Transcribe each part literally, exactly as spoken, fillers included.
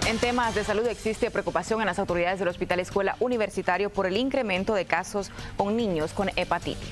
En temas de salud existe preocupación en las autoridades del Hospital Escuela Universitario por el incremento de casos con niños con hepatitis.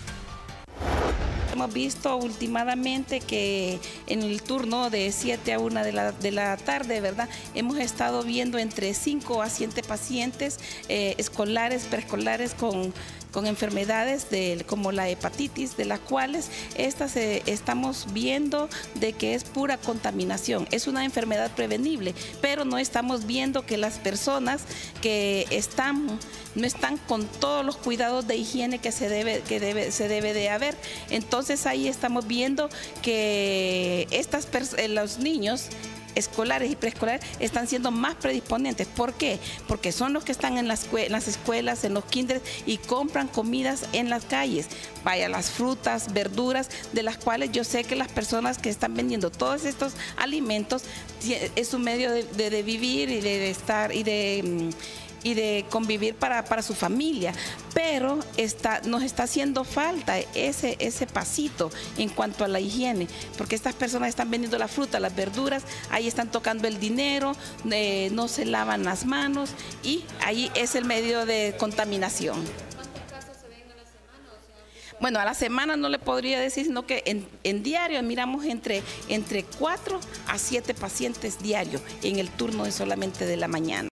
Hemos visto últimamente que en el turno de siete a una de la, de la tarde, ¿verdad? Hemos estado viendo entre cinco a siete pacientes eh, escolares, preescolares con, con enfermedades de, como la hepatitis, de las cuales estas eh, estamos viendo de que es pura contaminación. Es una enfermedad prevenible, pero no estamos viendo que las personas que están, no están con todos los cuidados de higiene que se debe, que debe, se debe de haber. Entonces, Entonces ahí estamos viendo que estas los niños escolares y preescolares están siendo más predisponentes. ¿Por qué? Porque son los que están en las, en las escuelas, en los kinders y compran comidas en las calles. Vaya, las frutas, verduras, de las cuales yo sé que las personas que están vendiendo todos estos alimentos es su medio de, de, de vivir y de, de estar y de... y de convivir para, para su familia, pero está, nos está haciendo falta ese, ese pasito en cuanto a la higiene, porque estas personas están vendiendo la fruta, las verduras, ahí están tocando el dinero, eh, no se lavan las manos y ahí es el medio de contaminación. Bueno, a la semana no le podría decir, sino que en, en diario miramos entre, entre cuatro a siete pacientes diarios en el turno de solamente de la mañana.